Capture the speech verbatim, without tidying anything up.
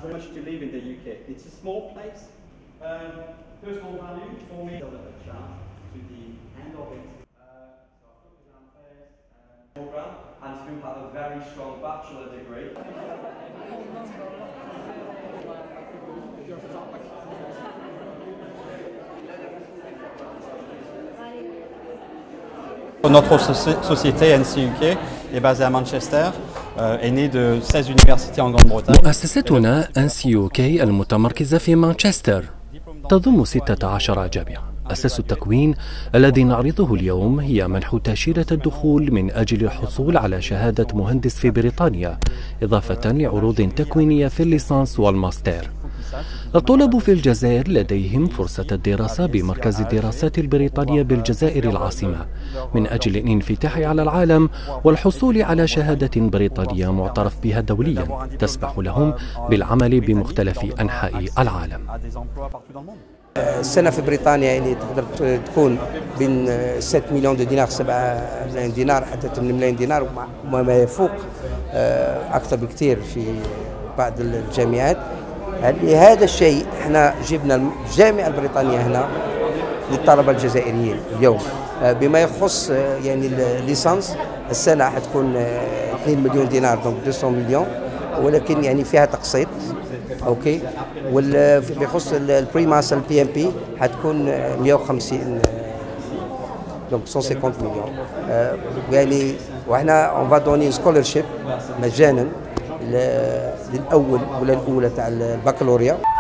very much to live in the U K. It's a small place. Um, personal value for me, a chance to the end of it. And who have a very strong bachelor degree. Notre société N C U K est basée à Manchester, est née de seize universités en Grande-Bretagne. مؤسستنا إن سي يو كي المتمركزة في مانشستر تضم ستة عشر جامعة. أساس التكوين الذي نعرضه اليوم هي منح تأشيرة الدخول من أجل الحصول على شهادة مهندس في بريطانيا، إضافة لعروض تكوينية في الليسانس والماستر. الطلاب في الجزائر لديهم فرصة الدراسة بمركز الدراسات البريطانية بالجزائر العاصمة من أجل الانفتاح على العالم والحصول على شهادة بريطانية معترف بها دوليا تسمح لهم بالعمل بمختلف أنحاء العالم. السنة في بريطانيا يعني تقدر تكون بين ستة مليون دينار سبعة ملايين دينار حتى ثمانية ملايين دينار وما يفوق أكثر بكثير في بعض الجامعات. لهذا الشيء احنا جبنا الجامعة البريطانية هنا للطلبة الجزائريين اليوم بما يخص يعني الليسانس. السنة حتكون اثنين مليون دينار دونك مئتين مليون، ولكن يعني فيها تقسيط اوكي. وبخصوص البري ماستر البي ام بي حتكون مئة وخمسين دونك مئة وخمسين مليون. يعني وحنا اون فا دوني سكولرشيب مجانا للاول ولا الاولى تاع البكالوريا.